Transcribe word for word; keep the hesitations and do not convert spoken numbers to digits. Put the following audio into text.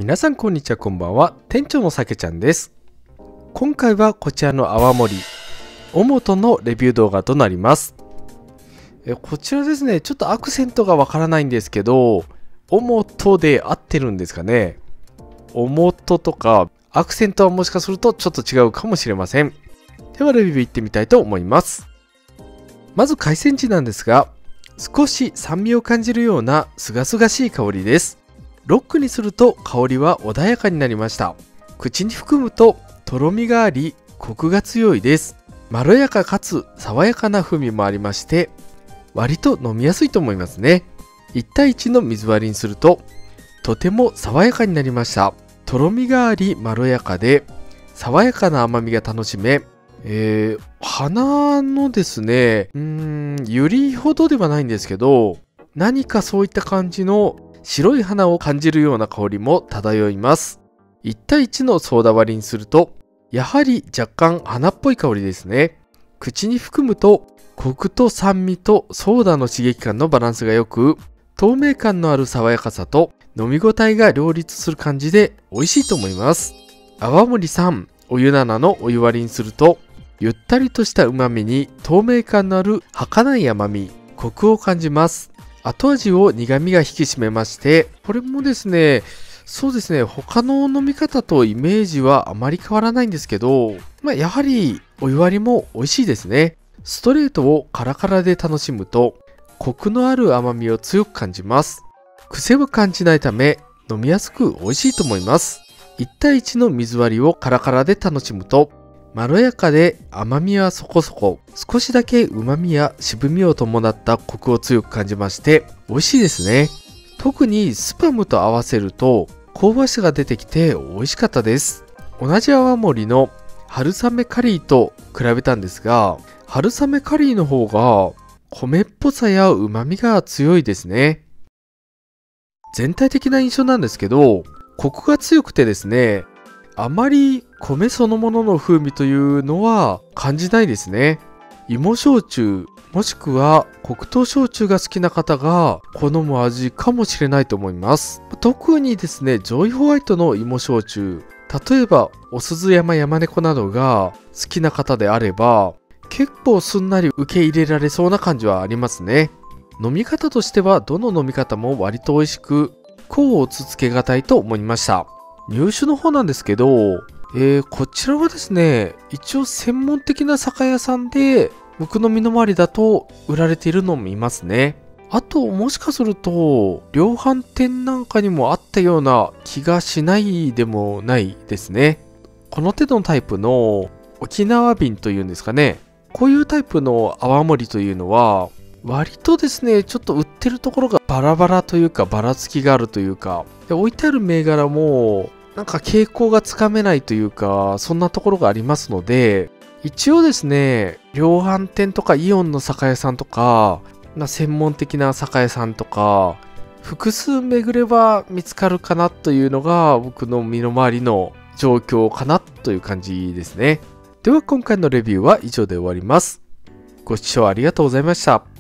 皆さんこんにちは、こんばんは。店長のさけちゃんです。今回はこちらの泡盛おもとのレビュー動画となります。えこちらですね、ちょっとアクセントがわからないんですけど、おもとで合ってるんですかね。おもととかアクセントはもしかするとちょっと違うかもしれません。ではレビューいってみたいと思います。まず海鮮地なんですが、少し酸味を感じるようなすがすがしい香りです。ロックにすると香りは穏やかになりました。口に含むととろみがあり、コクが強いです。まろやかかつ爽やかな風味もありまして、割と飲みやすいと思いますね。いち対いちの水割りにするととても爽やかになりました。とろみがありまろやかで爽やかな甘みが楽しめ、えー、花のですね、うーん、ユリほどではないんですけど、何かそういった感じの白い花を感じるような香りも漂います。いち対いちのソーダ割りにすると、やはり若干花っぽい香りですね。口に含むと、コクと酸味とソーダの刺激感のバランスが良く、透明感のある爽やかさと飲み応えが両立する感じで美味しいと思います。泡盛さん、お湯ななのお湯割りにすると、ゆったりとした旨味に透明感のある儚い甘み、コクを感じます。後味を苦味が引き締めまして、これもですね、そうですね、他の飲み方とイメージはあまり変わらないんですけど、まあ、やはりお湯割りも美味しいですね。ストレートをカラカラで楽しむと、コクのある甘みを強く感じます。癖を感じないため、飲みやすく美味しいと思います。いち対いちの水割りをカラカラで楽しむと、まろやかで甘みはそこそこ、少しだけ旨味や渋みを伴ったコクを強く感じまして美味しいですね。特にスパムと合わせると香ばしさが出てきて美味しかったです。同じ泡盛の春雨カリーと比べたんですが、春雨カリーの方が米っぽさや旨味が強いですね。全体的な印象なんですけど、コクが強くてですね、あまり米そのものの風味というのは感じないですね。芋焼酎もしくは黒糖焼酎が好きな方が好む味かもしれないと思います。特にですね、ジョイホワイトの芋焼酎、例えばお鈴山山猫などが好きな方であれば結構すんなり受け入れられそうな感じはありますね。飲み方としてはどの飲み方も割と美味しく、甲をつつけがたいと思いました。入手の方なんですけど、えー、こちらはですね、一応専門的な酒屋さんで僕の身の回りだと売られているのを見ますね。あともしかすると量販店なんかにもあったような気がしないでもないですね。この手のタイプの沖縄瓶というんですかね、こういうタイプの泡盛というのは割とですね、ちょっと売ってるところがバラバラというかばらつきがあるというか、で置いてある銘柄もなんか傾向がつかめないというか、そんなところがありますので、一応ですね、量販店とかイオンの酒屋さんとか、まあ、専門的な酒屋さんとか複数巡れば見つかるかなというのが僕の身の回りの状況かなという感じですね。では今回のレビューは以上で終わります。ご視聴ありがとうございました。